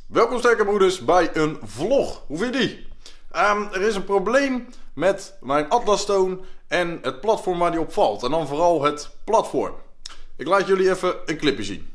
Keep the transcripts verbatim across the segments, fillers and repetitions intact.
Welkom sterke broeders bij een vlog. Hoe vind je die? Um, er is een probleem met mijn Atlas Stone en het platform waar die op valt. En dan vooral het platform. Ik laat jullie even een clipje zien.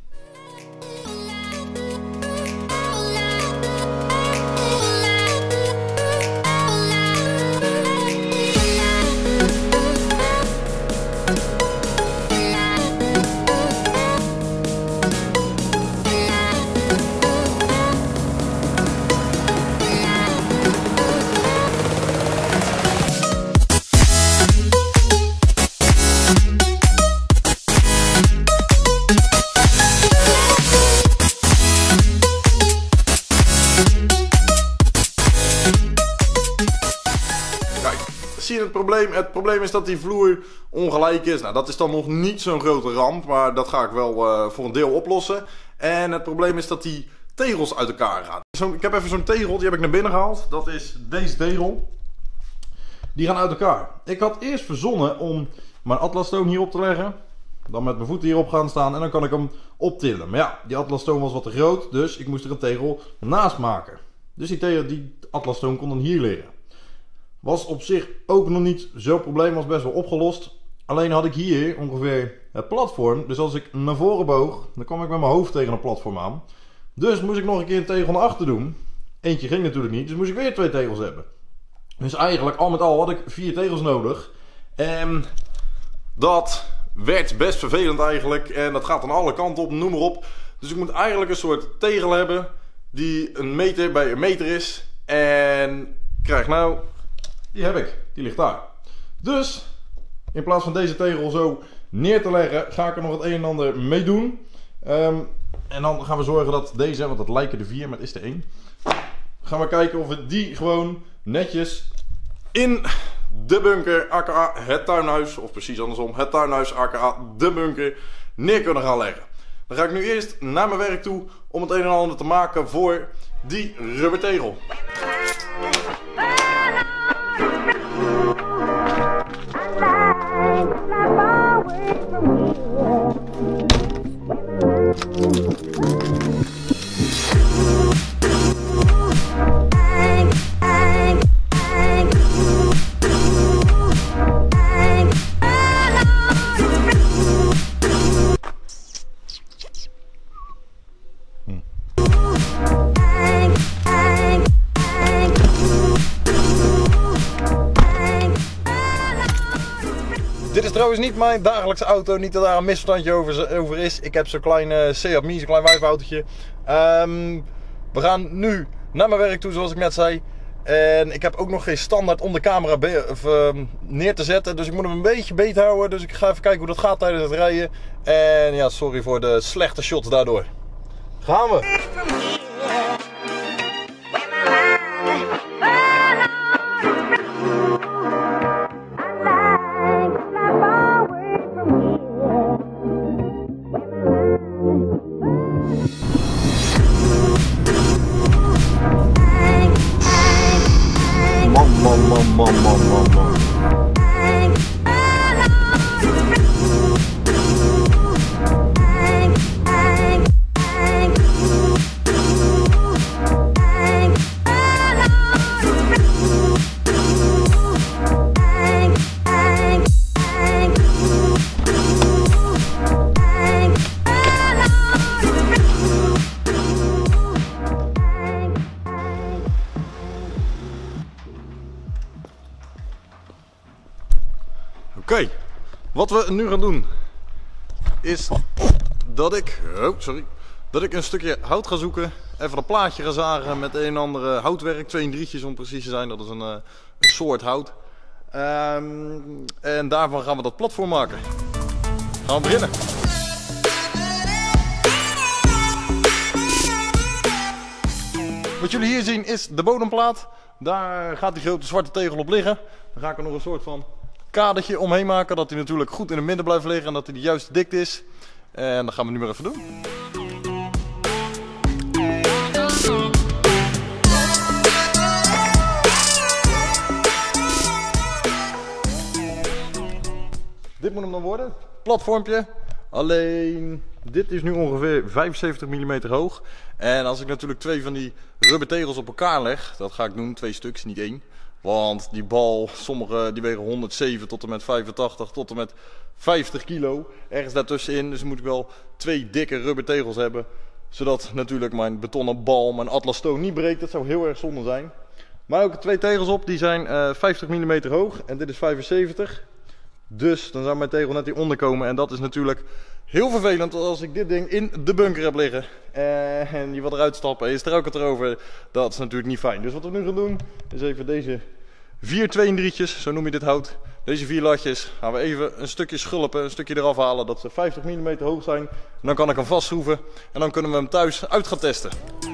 Zie je het probleem? Het probleem is dat die vloer ongelijk is. Nou, dat is dan nog niet zo'n grote ramp, maar dat ga ik wel uh, voor een deel oplossen. En het probleem is dat die tegels uit elkaar gaan. Zo, ik heb even zo'n tegel, die heb ik naar binnen gehaald. Dat is deze tegel. Die gaan uit elkaar. Ik had eerst verzonnen om mijn Atlas Stone hierop te leggen. Dan met mijn voeten hierop gaan staan en dan kan ik hem optillen. Maar ja, die Atlas Stone was wat te groot, dus ik moest er een tegel naast maken. Dus die, tegel, die Atlas Stone kon dan hier liggen. Was op zich ook nog niet zo'n probleem, was best wel opgelost. Alleen had ik hier ongeveer het platform. Dus als ik naar voren boog, dan kwam ik met mijn hoofd tegen een platform aan. Dus moest ik nog een keer een tegel naar achter doen. Eentje ging natuurlijk niet, dus moest ik weer twee tegels hebben. Dus eigenlijk al met al had ik vier tegels nodig. En dat werd best vervelend eigenlijk. En dat gaat aan alle kanten op, noem maar op. Dus ik moet eigenlijk een soort tegel hebben die een meter bij een meter is. En krijg nou... Die heb ik, die ligt daar. Dus, in plaats van deze tegel zo neer te leggen, ga ik er nog het een en ander mee doen. Um, en dan gaan we zorgen dat deze, want dat lijken er vier, maar het is er één. Gaan we kijken of we die gewoon netjes in de bunker, aka het tuinhuis, of precies andersom, het tuinhuis, aka de bunker, neer kunnen gaan leggen. Dan ga ik nu eerst naar mijn werk toe om het een en ander te maken voor die rubbertegel. Dit is trouwens niet mijn dagelijkse auto, niet dat daar een misverstandje over, over is. Ik heb zo'n klein uh, Seat Mii, zo'n klein wijfautootje. Um, we gaan nu naar mijn werk toe, zoals ik net zei. En ik heb ook nog geen standaard om de camera of, uh, neer te zetten. Dus ik moet hem een beetje beet houden. Dus ik ga even kijken hoe dat gaat tijdens het rijden. En ja, sorry voor de slechte shots daardoor. Gaan we! Man, man, man, man, man, man, man. Oké, okay. Wat we nu gaan doen is dat ik, oh, sorry, dat ik een stukje hout ga zoeken, even een plaatje ga zagen met een en ander houtwerk, twee en drietjes om precies te zijn, dat is een, een soort hout. Um, en daarvan gaan we dat platform maken. Gaan we beginnen. Wat jullie hier zien is de bodemplaat, daar gaat die grote zwarte tegel op liggen. Dan ga ik er nog een soort van kadertje omheen maken, dat hij natuurlijk goed in het midden blijft liggen en dat hij de juiste dikte is. En dat gaan we nu maar even doen. Dit moet hem dan worden. Platformpje. Alleen Dit is nu ongeveer vijfenzeventig millimeter hoog. En als ik natuurlijk twee van die rubber tegels op elkaar leg, dat ga ik doen, twee stuks, niet één. Want die bal, sommige die wegen honderdzeven tot en met vijfentachtig tot en met vijftig kilo. Ergens daartussenin, dus moet ik wel twee dikke rubber tegels hebben. Zodat natuurlijk mijn betonnen bal, mijn Atlas Stone niet breekt. Dat zou heel erg zonde zijn. Maar ook twee tegels op, die zijn uh, vijftig millimeter hoog en dit is vijfenzeventig. Dus dan zou mijn tegel net hieronder komen en dat is natuurlijk heel vervelend als ik dit ding in de bunker heb liggen. Uh, en je wat eruit stappen en je struikelt erover, dat is natuurlijk niet fijn. Dus wat we nu gaan doen, is even deze vier twee en drietjes, zo noem je dit hout. Deze vier latjes gaan we even een stukje schulpen, een stukje eraf halen dat ze vijftig millimeter hoog zijn. En dan kan ik hem vastschroeven en dan kunnen we hem thuis uit gaan testen.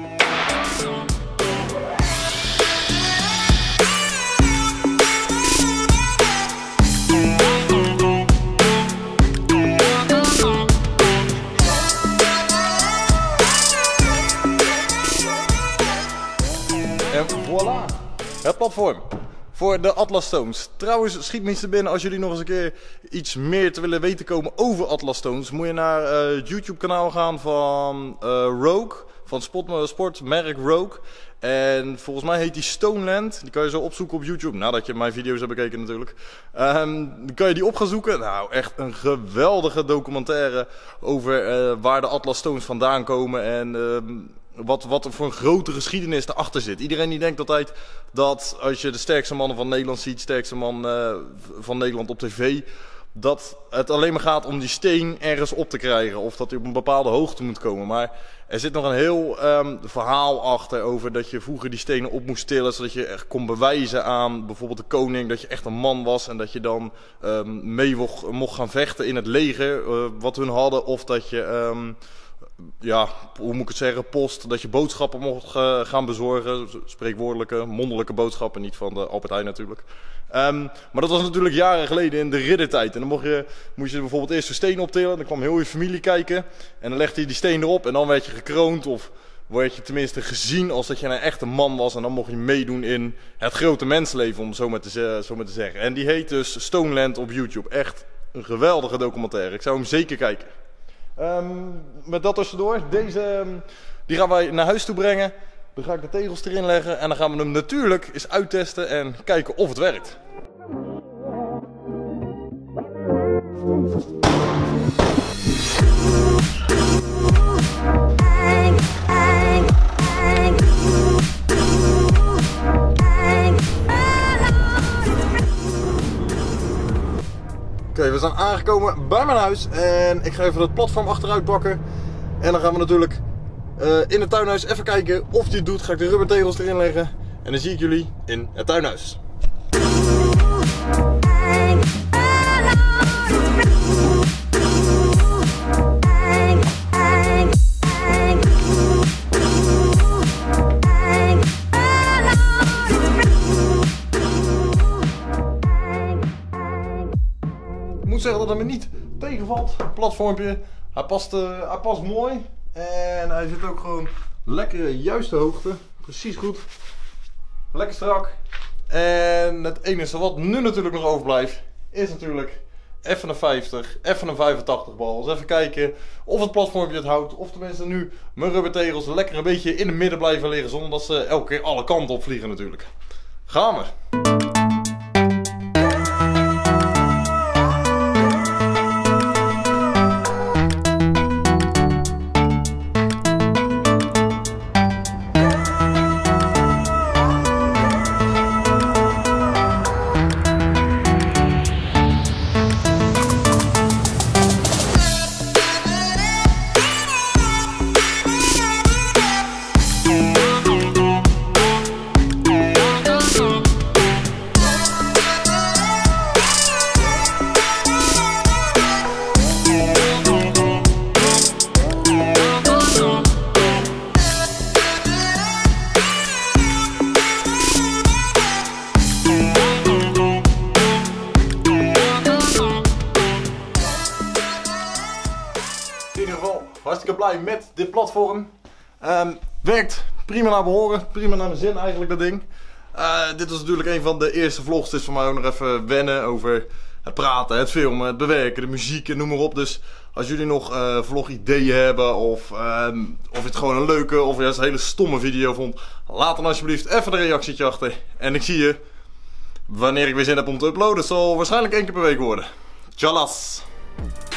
En voilà, het platform voor de Atlas Stones. Trouwens, schiet me iets te binnen als jullie nog eens een keer iets meer te willen weten komen over Atlas Stones. Moet je naar uh, het YouTube kanaal gaan van uh, Rogue, van sport, sportmerk Rogue. En volgens mij heet die Stoneland. Die kan je zo opzoeken op YouTube, nadat je mijn video's hebt bekeken natuurlijk. Um, dan kan je die op gaan zoeken. Nou, echt een geweldige documentaire over uh, waar de Atlas Stones vandaan komen en Uh, Wat, wat er voor een grote geschiedenis erachter zit. Iedereen die denkt altijd dat als je de sterkste mannen van Nederland ziet, sterkste man uh, van Nederland op tv, dat het alleen maar gaat om die steen ergens op te krijgen. Of dat hij op een bepaalde hoogte moet komen. Maar er zit nog een heel um, verhaal achter over dat je vroeger die stenen op moest tillen. Zodat je echt kon bewijzen aan bijvoorbeeld de koning dat je echt een man was. En dat je dan um, mee mocht, mocht gaan vechten in het leger uh, wat hun hadden. Of dat je Um, ja, hoe moet ik het zeggen, post, dat je boodschappen mocht uh, gaan bezorgen. Spreekwoordelijke, mondelijke boodschappen, niet van de Albert Heijn natuurlijk. Um, maar dat was natuurlijk jaren geleden in de riddertijd. En dan mocht je, moest je bijvoorbeeld eerst een steen optillen, dan kwam heel je familie kijken. En dan legde je die steen erop en dan werd je gekroond of werd je tenminste gezien als dat je een echte man was. En dan mocht je meedoen in het grote mensleven, om zo maar te, zo maar te zeggen. En die heet dus Stoneland op YouTube. Echt een geweldige documentaire. Ik zou hem zeker kijken. Um, met dat tussendoor, deze um, die gaan wij naar huis toe brengen. Dan ga ik de tegels erin leggen en dan gaan we hem natuurlijk eens uittesten en kijken of het werkt. Oké, okay, we zijn aangekomen bij mijn huis en ik ga even het platform achteruit pakken. En dan gaan we natuurlijk uh, in het tuinhuis even kijken of hij het doet. Ga ik de rubbertegels erin leggen en dan zie ik jullie in het tuinhuis. Ik moet zeggen dat hij me niet tegenvalt, het platformpje. Hij past, uh, hij past mooi en hij zit ook gewoon lekker juiste hoogte, precies goed, lekker strak. En het enige wat nu natuurlijk nog overblijft is natuurlijk even een vijftig, even een vijfentachtig bal. Dus even kijken of het platformpje het houdt, of tenminste nu mijn rubbertegels lekker een beetje in het midden blijven liggen zonder dat ze elke keer alle kanten op vliegen natuurlijk. Gaan we! Hartstikke blij met dit platform. Um, werkt prima naar behoren, prima naar mijn zin eigenlijk dat ding. Uh, dit was natuurlijk een van de eerste vlogs, dus voor mij ook nog even wennen over het praten, het filmen, het bewerken, de muziek en noem maar op. Dus Als jullie nog uh, vlogideeën hebben of, uh, of je het gewoon een leuke of juist een hele stomme video vond, laat dan alsjeblieft even een reactietje achter. En ik zie je wanneer ik weer zin heb om te uploaden. Het zal waarschijnlijk één keer per week worden. Tjallas!